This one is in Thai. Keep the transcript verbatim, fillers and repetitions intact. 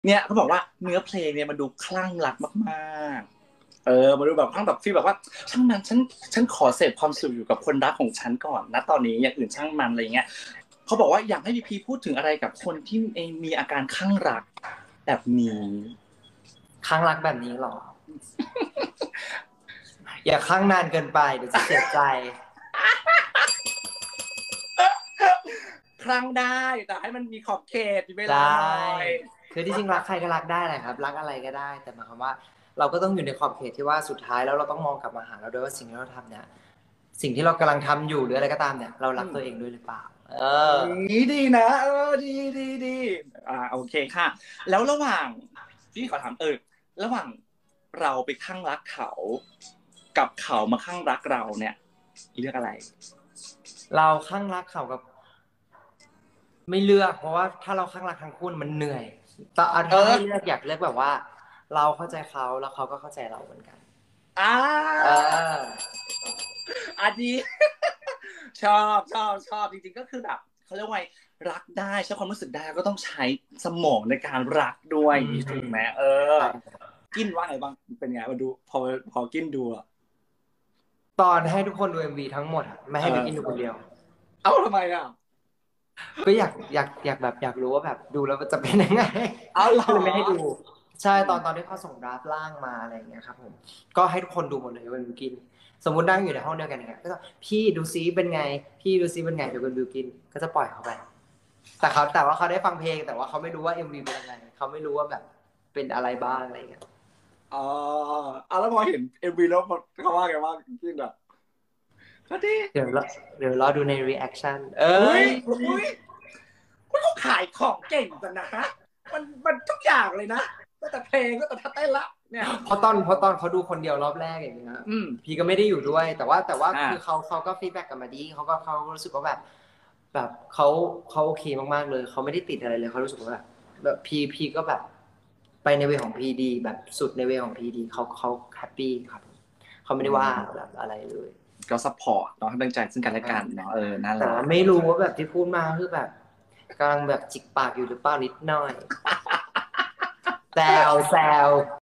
เนี่ยเขาบอกว่าเนื้อเพลงเนี่ยมันดูคลั่งรักมากๆเออมาดูแบบคลั่งแบบฟีลแบบว่าช่างมันฉันฉันขอเสพความสุขอยู่กับคนรักของฉันก่อนนะตอนนี้อย่างอื่นช่างมันอะไรเงี้ยเขาบอกว่าอยากให้พีพีพูดถึงอะไรกับคนที่มีอาการคลั่งรักแบบนี้คลั่งรักแบบนี้หรอ อย่าคลั่งนานเกินไปเดี๋ยวจะเสียใจคลั่งได้แต่ให้มันมีขอบเขตมีเวไดลาหน่้อยคือที่จริงรักใครก็รักได้แหละครับรักอะไรก็ได้แต่หมายความว่าเราก็ต้องอยู่ในขอบเขตที่ว่าสุดท้ายแล้วเราต้องมองกลับมาหาเราด้วยว่าสิ่งที่เราทำเนี่ยสิ่งที่เรากำลังทำอยู่หรืออะไรก็ตามเนี่ยเรารักตัวเองด้วยหรือเปล่าเออนี่ดีนะเออดีดีดีอ่าโอเคค่ะแล้วระหว่างพี่ขอถามเออระหว่างเราไปข้างรักเขากับเขามาข้างรักเราเนี่ยเลือกอะไรเราข้างรักเขากับไม่เลือกเพราะว่าถ้าเราข้างรักทั้งคู่มันเหนื่อยแต่เอถ้าให้เลืออกอยากเลือกแบบว่าเราเข้าใจเขาแล้วเขาก็เข้าใจเราเหมือนกันอ่าเอออันนี้ชอบชอบชอบจริงๆก็คือแบบเขาเรียกว่าไงรักได้ใช้ความรู้สึกได้ก็ต้องใช้สมองในการรักด้วยอืถูกไหมมเออใช่กินว่าไงบ้างเป็นไงมาดูพอพอกินดูอะตอนให้ทุกคนดูเอ็มวีทั้งหมดอะไม่เอให้ไปกินดูคนอเดียวเอ้าทำไมอ่ะก็อยากอยากอยากแบบอยากรู้ว่าแบบดูแล้วมันจะเป็นยังไงเอาเหรก็อเลยไม่ให้ดูใช่อืมตอนตอนที่เขาส่งดราฟร่างมาอะไรอย่างเงี้ยครับผมก็ให้ทุกคนดูหมดเลยวันบิวกินสมมุตินั่งอยู่ในห้องเดียวกันอย่างเงี้ยก็จะพี่ดูซิเป็นไงพี่ดูซิเป็นไงเดี๋ยววันบิวกินก็จะปล่อยเขาไปแต่เขาแต่ว่าเขาได้ฟังเพลงแต่ว่าเขาไม่รู้ว่าเอ็มวีเป็นยังไงเขาไม่รู้ว่าแบบเป็นอะไรบ้างอะไรอย่างเงี้ยอ๋อเอาแล้วพอเห็นเอ็มวีแล้วเขาว่าไงบ้างกินอ่ะก็ดีเดี๋ยวรอเดี๋ยวรอดูในรีแอคชั่นเอ้อุ้ยยอุ้ยคุณเขาขายของเก่งจังนะฮะมันมันทุกอย่างเลยนะก็แต่เพลงก็แต่ท่าเต้นละเนี่ยเพราะตอนเพราะตอนเขาดูคนเดียวรอบแรกอย่างเงี้ยอืมพี่ก็ไม่ได้อยู่ด้วยแต่ว่าแต่ว่าอ่าคือเขาเขาก็ฟีดแบ็กกลับมาดีเขาก็เขารู้สึกว่าแบบแบบเขาเขาโอเคมากๆเลยเขาไม่ได้ติดอะไรเลยเขารู้สึกว่าแบบแบบพีพีก็แบบไปในเวของพีดีแบบสุดในเวของพีดีเขาเขาแฮปปี้ครับเขาไม่อืได้ว่ามแบบอะไรเลยก็ซัพพอร์ตเนาะให้กำลังใจซึ่งกันและกันเนาะเออน่าแต่รักว่าไม่รู้ว่าแบบที่พูดมาคือแบบกำลังแบบจิกปากอยู่หรือเปล่านิดหน่อยแซวแซว